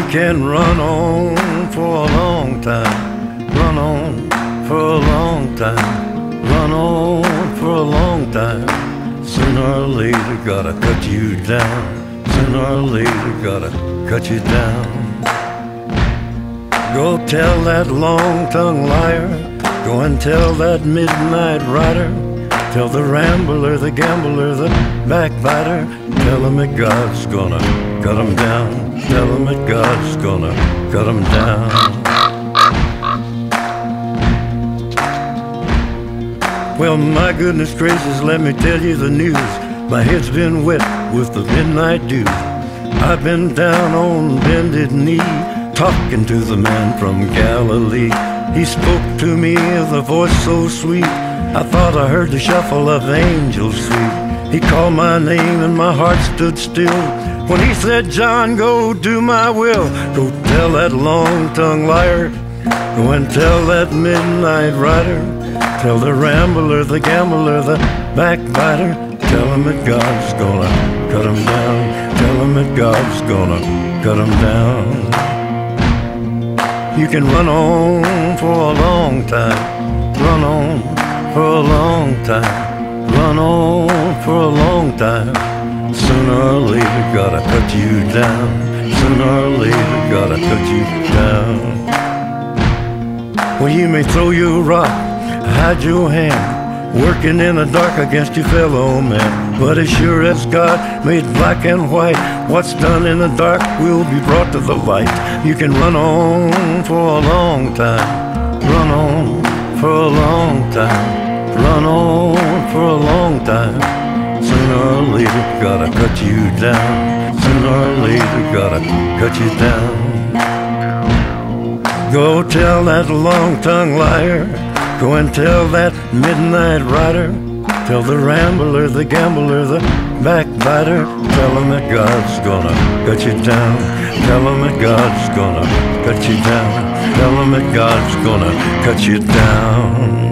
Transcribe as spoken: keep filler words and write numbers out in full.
can run on for a long time, run on for a long time, run on for a long time. Sooner or later gotta cut you down, sooner or later gotta cut you down. Go tell that long-tongued liar, go and tell that midnight rider, tell the rambler, the gambler, the backbiter, tell him that God's gonna cut him down, tell him that God's gonna cut him down. Well, my goodness gracious, let me tell you the news. My head's been wet with the midnight dew. I've been down on bended knee, talking to the man from Galilee. He spoke to me with a voice so sweet, I thought I heard the shuffle of angels sweet. He called my name and my heart stood still when he said, John, go do my will. Go tell that long-tongued liar, go and tell that midnight rider, tell the rambler, the gambler, the backbiter, tell him that God's gonna cut him down, tell him that God's gonna cut him down. You can run on for a long time, run on for a long time, run on for a long time. Sooner or later gotta cut you down, sooner or later gotta cut you down. Well, you may throw your rock, hide your hand, working in the dark against your fellow man, but as sure as God made black and white, what's done in the dark will be brought to the light. You can run on for a long time, run on for a long time, run on for a long time. Sooner or later gotta cut you down, sooner or later gotta cut you down. Go tell that long-tongued liar, go and tell that midnight rider, tell the rambler, the gambler, the backbiter, tell him that God's gonna cut you down, tell him that God's gonna cut you down, tell him that God's gonna cut you down.